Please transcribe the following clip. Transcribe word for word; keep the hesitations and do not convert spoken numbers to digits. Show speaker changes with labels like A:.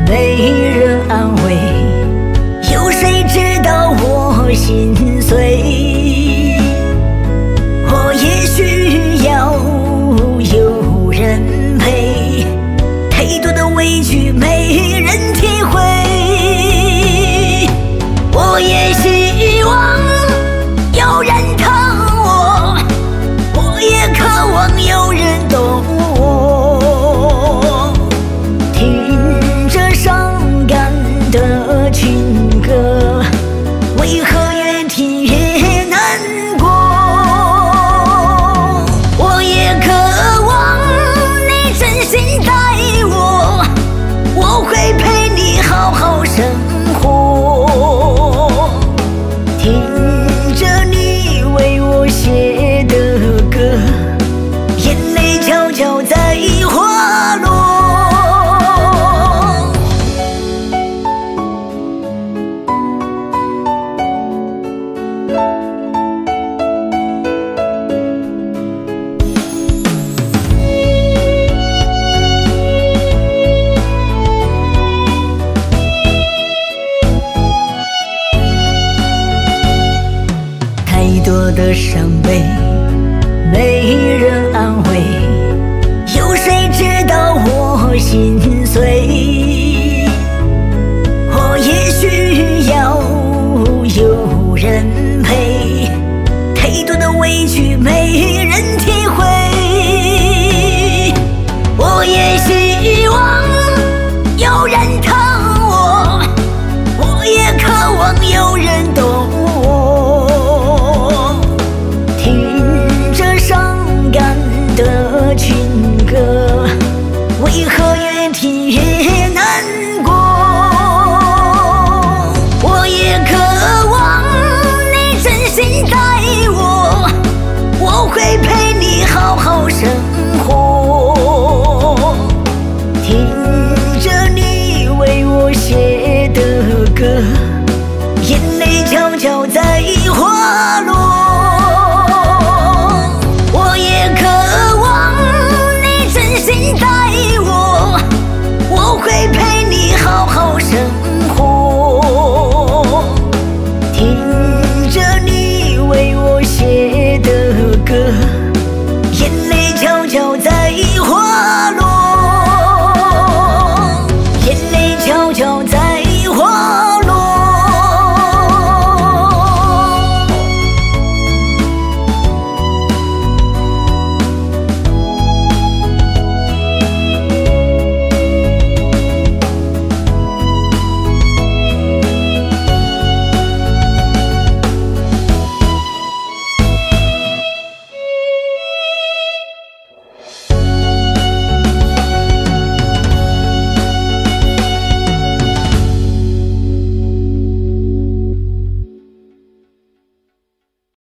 A: 没人安慰，有谁知道我心碎？我也需要有人陪，太多的委屈没人体会。我也希望有人疼我，我也渴望有人懂我。听着伤感的情歌，为何越听越难过？我也渴望你真心待我，我会陪你好好生活。听着你为我写的歌，眼泪悄悄在滑落。太多的伤悲，没人安慰，有谁知道我心碎？我也需要有人陪，太多的委屈没人体会。我也希望有人疼我，我也渴望有人懂我。听着伤感的情歌，为何越听越难过？我也渴望你真心待我，我会陪你好好生活。听着你为我写的歌，眼